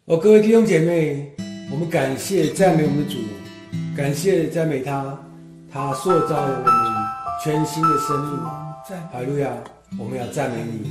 各位弟兄姐妹，我们感谢赞美我们的主，感谢赞美他，他塑造了我们全新的生命。哈利路亚！我们要赞美你。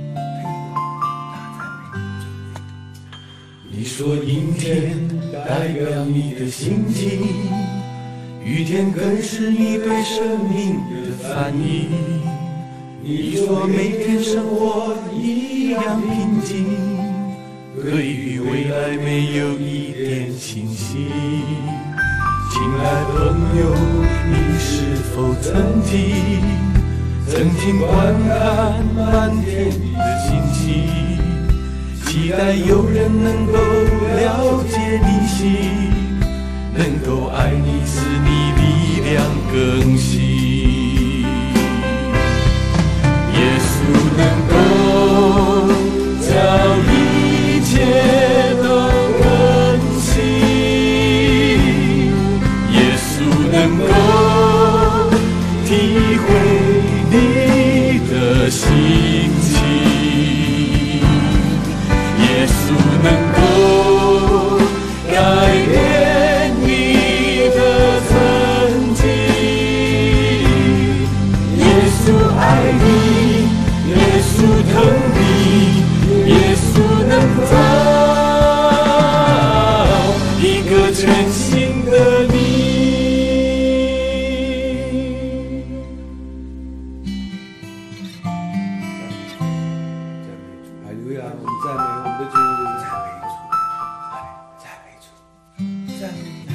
你说阴天代表你的心情，雨天更是你对生命的翻译。你说每天生活一样平静，对于未来没有一点清晰。亲爱朋友，你是否曾经观看满天的星星，期待有人能够了解你心，能够爱你，使你力量更新。耶稣能够将一切都更新，耶稣能够体会你的心情，耶稣能够改变你的曾经，耶稣爱你，耶稣疼你，耶稣能造一个全新的你。 哈利路亚！我们赞美我们的主，赞美主，赞美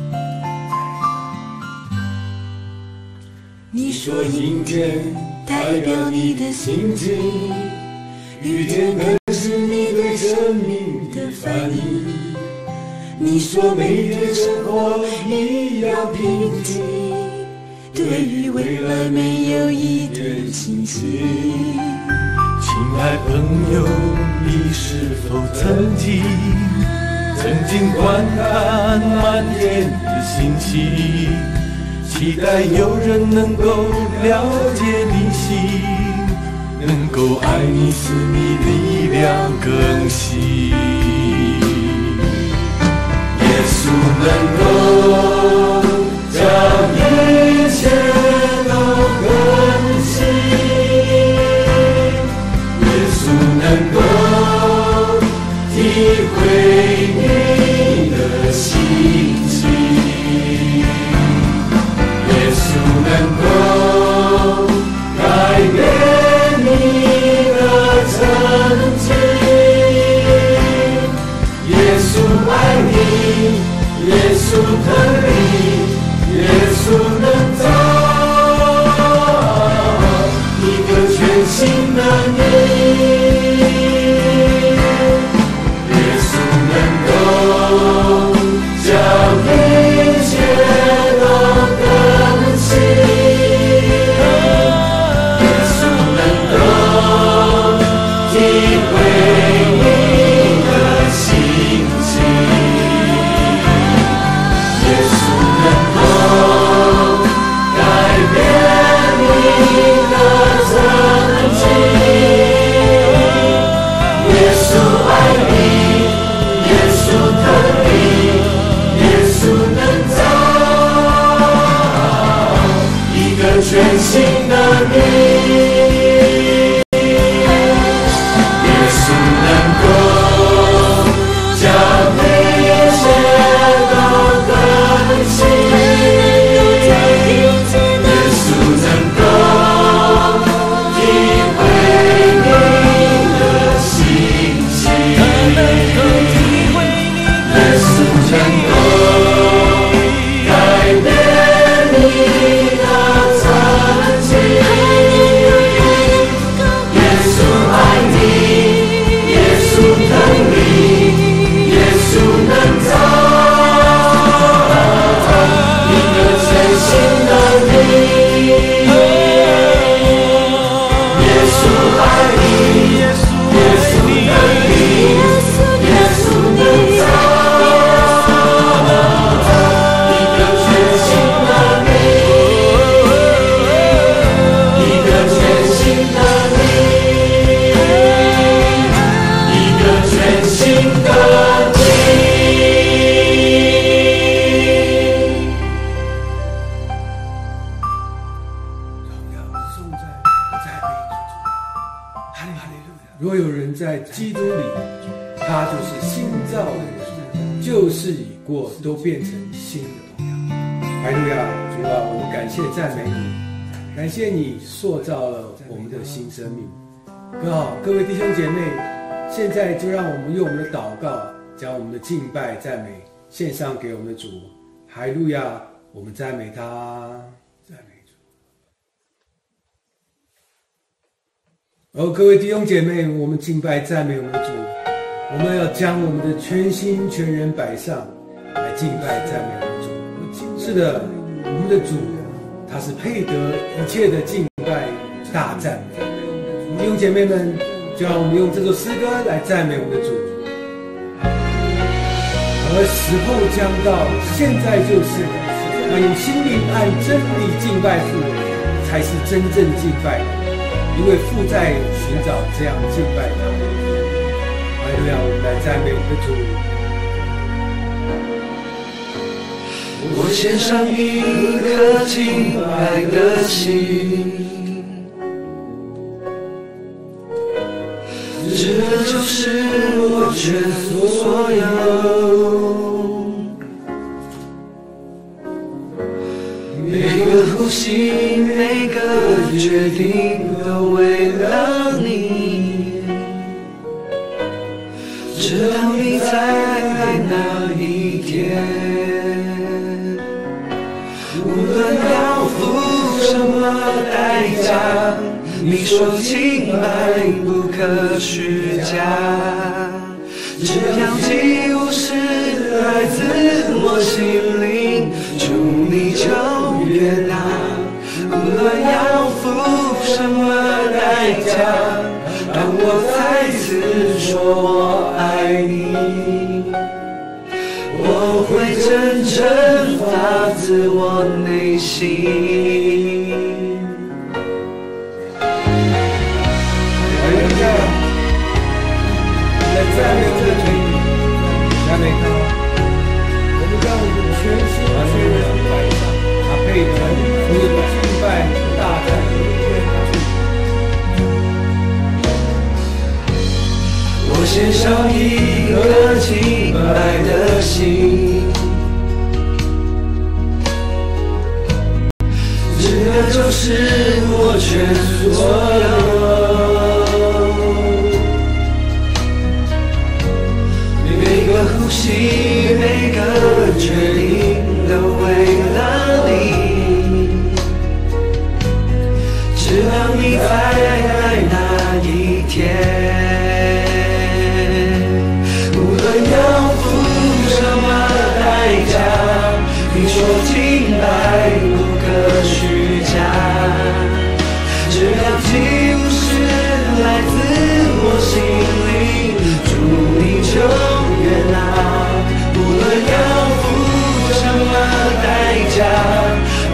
主。 你说阴天代表你的心情，雨天更是你对生命的翻译。你说每天生活一样平静，对于未来没有一点清晰。亲爱朋友，你是否曾经观看满天的星星，期待有人能够了解你心，能够爱你，使你力量更新。耶稣能够将一切都更新，耶稣能够体会你的心情，耶稣能够改变你的曾经，耶稣爱你，耶稣疼你，耶稣能造一个全新的你，耶稣能够将一切都更新，耶稣能够体会你的心情，耶稣是新造的人，旧事已过，都变成新的模样。哈利路亚，主啊，我们感谢赞美你，感谢你塑造了我们的新生命。更好，各位弟兄姐妹，现在就让我们用我们的祷告，将我们的敬拜赞美献上给我们的主。哈利路亚，我们赞美他，赞美主。各位弟兄姐妹，我们敬拜赞美我们的主，我们要将我们的全心全人摆上来敬拜赞美我们的主。是的，我们的主他是配得一切的敬拜大赞美。弟兄姐妹们，就让我们用这首诗歌来赞美我们的主。而时候将到，现在就是了。那用心灵按真理敬拜父，才是真正敬拜的，因为父在寻找这样敬拜他。哈利路亚，我们来赞美我们的主。 我献上一颗敬拜的心，这就是我全所有。每个呼吸，每个决定，都为了你。直到你在那一天，无论要付什么代价，你说敬拜不可虚假，这样几乎是来自我心灵，主你就悦纳。无论要付什么代价，当我再次说我爱你，我会真正发自我内心。 赞美我们的主，赞美他，我们将我们的全心全人摆上，他配得所有的敬拜大赞美。 我献上一颗敬拜的心，这就是我全所有。每个呼吸，每个决定，都为了你。直到你在那一天，无论要付什么代价，你说敬拜不可虚假，这样几乎是来自我心灵，主你就悦纳。无论要付什么代价，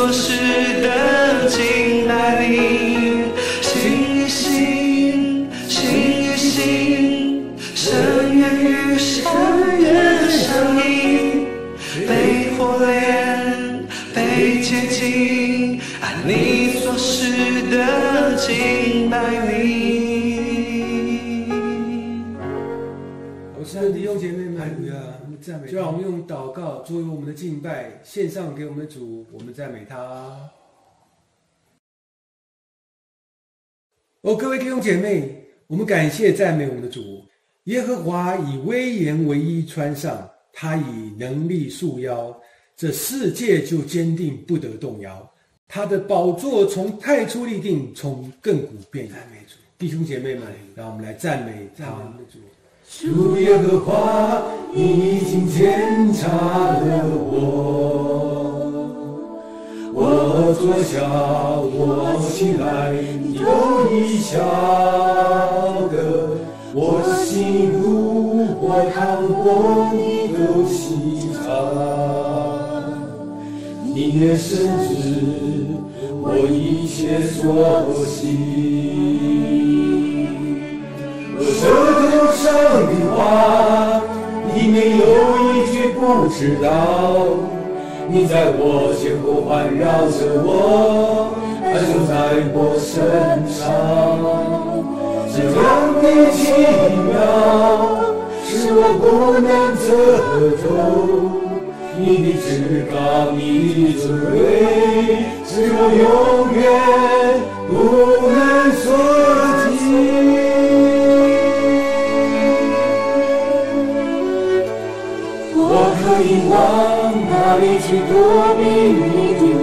所示的敬拜你，心与心，心与心，深渊与深渊相依，被火炼，被洁净，按你所示的敬拜你。 是的，弟兄姐妹们，就让我们用祷告作为我们的敬拜，献上给我们的主，我们赞美他。各位弟兄姐妹，我们感谢赞美我们的主。耶和华以威严为衣穿上，他以能力束腰，这世界就坚定不得动摇。他的宝座从太初立定，从亘古变永。弟兄姐妹们，让我们来赞美我们的主。 主耶和华，你已经检查了我坐下，我起来，你都已晓得，我心路，我趟过，你都细察，你也深知我一切所行。我舌头上的话，里面有一句不知道。你在我前后环绕着我，安守在我身上。这样的奇妙，使我不能遮透。你的至高，你的尊贵，使我永远不能所及。我可以往哪里去躲避你的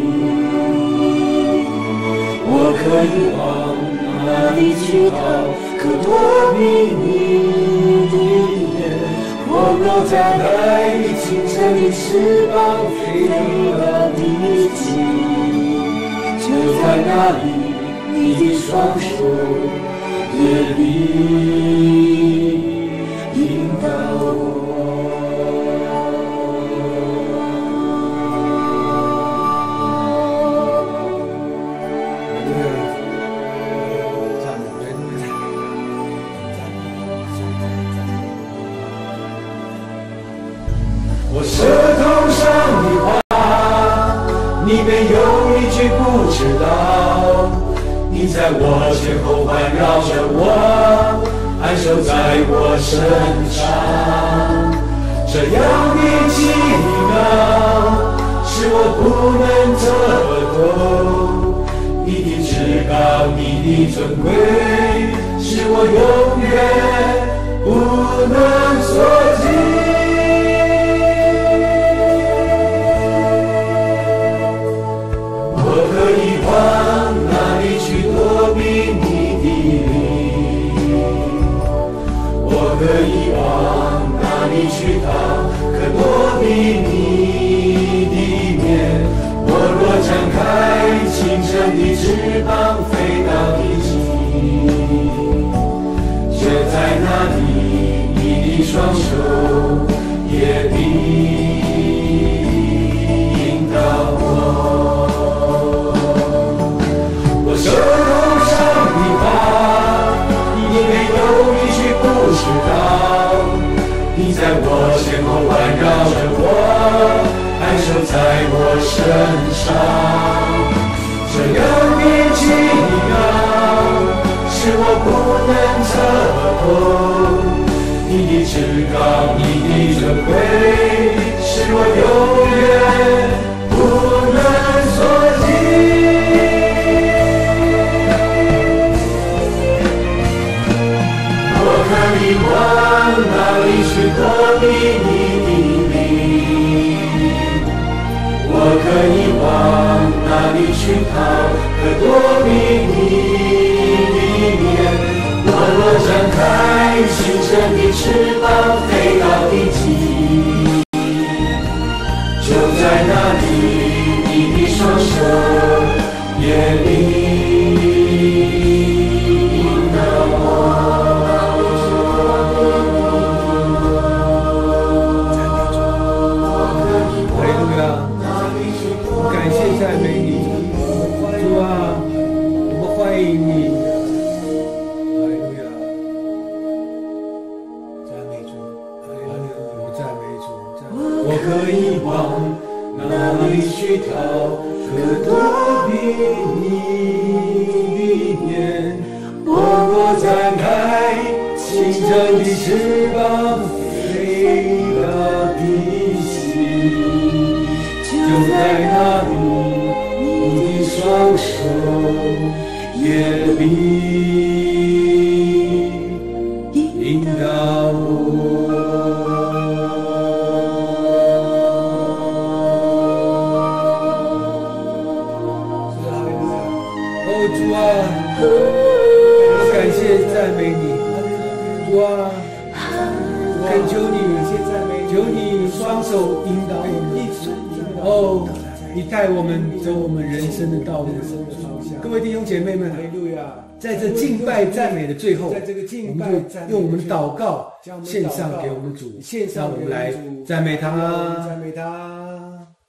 灵？我可以往哪里去逃，可躲避你的眼？我若展开清晨的翅膀，飞到地极，就在那里，你的双手也必引导我。我舌头上的话，里面有一句不知道。你在我前后环绕着我，安守在我身上。这样的奇妙，使我不能遮透。你的至高，你的尊贵，使我永远不能所及。我可以往哪里去躲避你的灵？我可以往哪里去逃，可躲避你的面？我若展开清晨的翅膀，飞到地极，就在那里，你的双手也必引导我。我舌头上的话，里面有一句不知道。你在我前后环绕着我，安守在我身上。这样的奇妙，使我不能遮透。你的至高，你的尊贵，使我永远不能所及。可以往哪里去躲避你的灵？我可以往哪里去逃，可躲避你的面？我若展开清晨的翅膀，飞到地极，就在那里，你的双手也必引导我。 感谢赞美你，主啊，我们欢迎你。哈利路亚，赞美主，哈利路亚，我们赞美主。 我可以往哪里去逃？可躲避你的面。我若展开清晨的翅膀，飞到地心，就在那里，你的双手也必引导我。 主啊，我感谢赞美你，主啊，恳求你，求你双手引导我们，你带我们走我们人生的道路。各位弟兄姐妹们，在这敬拜赞美的最后，我们就用我们祷告献上给我们主，让我们来赞美他。